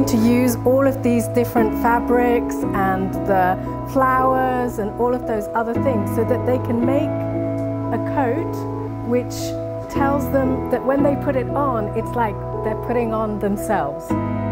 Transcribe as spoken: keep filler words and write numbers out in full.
to use all of these different fabrics and the flowers and all of those other things so that they can make a coat which tells them that when they put it on, it's like they're putting on themselves.